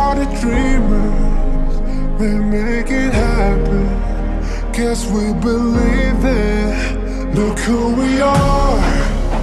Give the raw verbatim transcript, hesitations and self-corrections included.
are the dreamers, we make it happen. Guess we believe